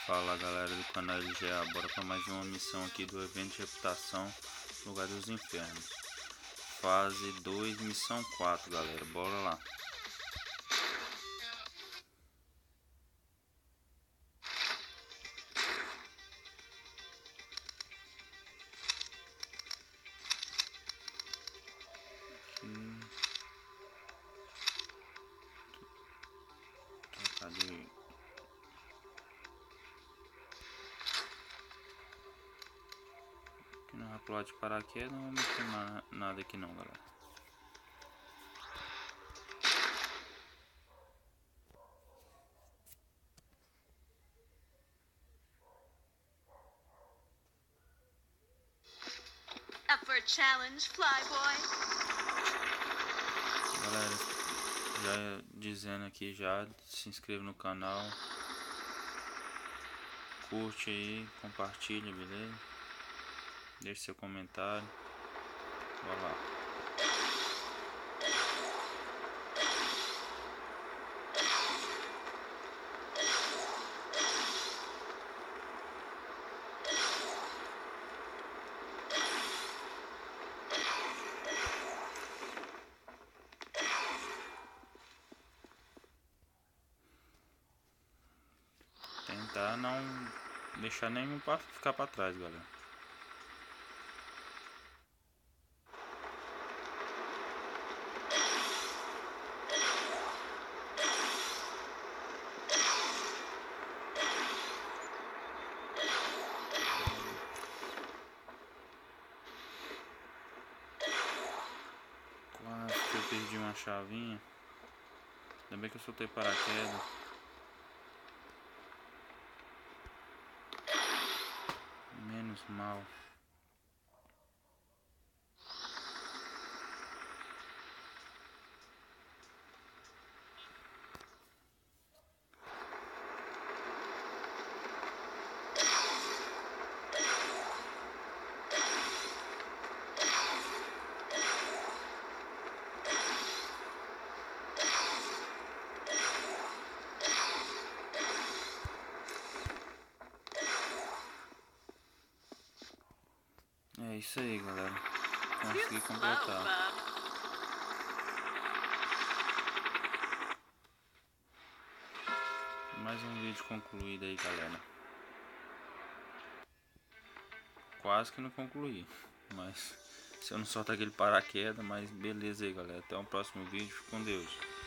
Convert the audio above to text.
Fala galera do canal LGA, bora para mais uma missão aqui do evento de reputação Lugar dos Infernos. Fase 2, missão 4, galera, bora lá. Cadê? Aqui não vai pular de paraquedas, não vamos queimar nada aqui não, galera. Up for a challenge, Flyboy? Galera, já dizendo aqui, já se inscreva no canal, curte aí, compartilha, beleza? Deixe seu comentário. Bora lá. Tentar não deixar nenhum para ficar para trás, galera. Quase que eu perdi uma chavinha. Ainda bem que eu soltei paraquedas. Menos mal. É isso aí, galera. Consegui completar. Mais um vídeo concluído aí, galera. Quase que não concluí, mas se eu não soltar aquele paraquedas, mas beleza aí, galera. Até o próximo vídeo. Fique com Deus.